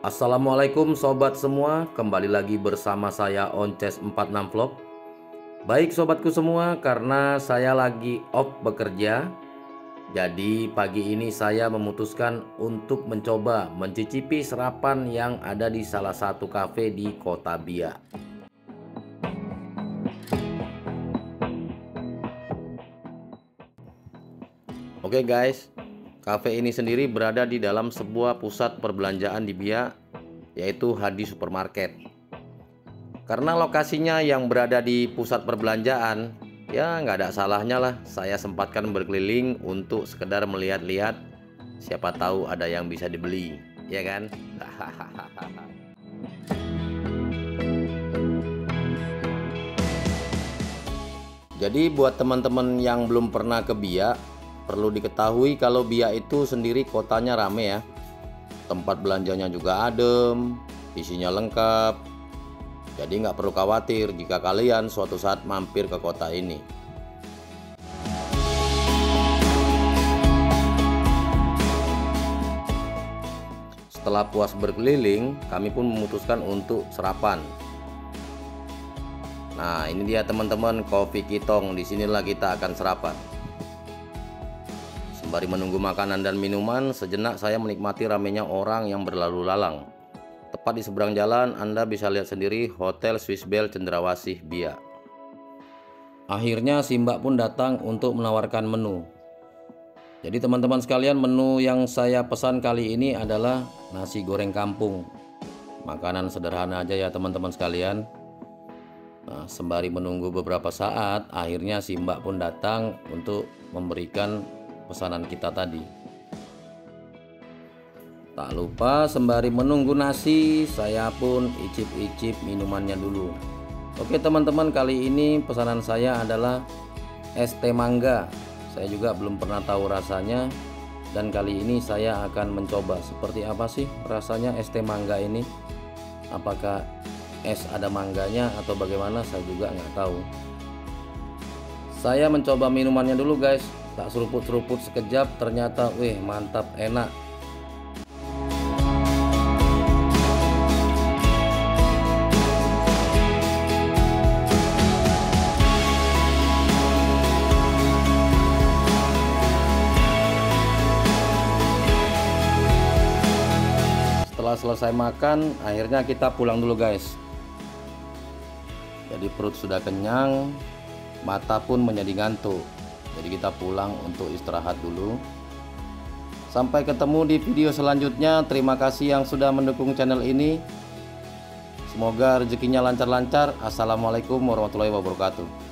Assalamualaikum sobat semua, kembali lagi bersama saya Onces46 Vlog. Baik sobatku semua, karena saya lagi off bekerja, jadi pagi ini saya memutuskan untuk mencoba mencicipi sarapan yang ada di salah satu kafe di Kota Biak. Oke guys, kafe ini sendiri berada di dalam sebuah pusat perbelanjaan di Biak, yaitu Hadi Supermarket. Karena lokasinya yang berada di pusat perbelanjaan, ya nggak ada salahnya lah saya sempatkan berkeliling untuk sekedar melihat-lihat, siapa tahu ada yang bisa dibeli, ya kan? Jadi buat teman-teman yang belum pernah ke Biak, perlu diketahui kalau Biak itu sendiri kotanya rame ya. Tempat belanjanya juga adem, isinya lengkap. Jadi nggak perlu khawatir jika kalian suatu saat mampir ke kota ini. Setelah puas berkeliling, kami pun memutuskan untuk sarapan. Nah, ini dia teman-teman, kopi kitong. Disinilah kita akan sarapan. Sembari menunggu makanan dan minuman, sejenak saya menikmati ramainya orang yang berlalu lalang. Tepat di seberang jalan, Anda bisa lihat sendiri Hotel Swiss Bell Cendrawasih Biak. Akhirnya si Mbak pun datang untuk menawarkan menu. Jadi teman-teman sekalian, menu yang saya pesan kali ini adalah nasi goreng kampung. Makanan sederhana aja ya teman-teman sekalian. Nah, sembari menunggu beberapa saat, akhirnya si Mbak pun datang untuk memberikan pesanan kita tadi. Tak lupa sembari menunggu nasi, saya pun icip-icip minumannya dulu. Oke teman-teman, kali ini pesanan saya adalah es teh mangga. Saya juga belum pernah tahu rasanya, dan kali ini saya akan mencoba seperti apa sih rasanya es teh mangga ini. Apakah es ada mangganya atau bagaimana, saya juga nggak tahu. Saya mencoba minumannya dulu guys. Tak seruput-seruput sekejap, ternyata wih mantap, enak. Setelah selesai makan, akhirnya kita pulang dulu guys. Jadi perut sudah kenyang, mata pun menjadi ngantuk. Jadi kita pulang untuk istirahat dulu. Sampai ketemu di video selanjutnya. Terima kasih yang sudah mendukung channel ini. Semoga rezekinya lancar-lancar. Assalamualaikum warahmatullahi wabarakatuh.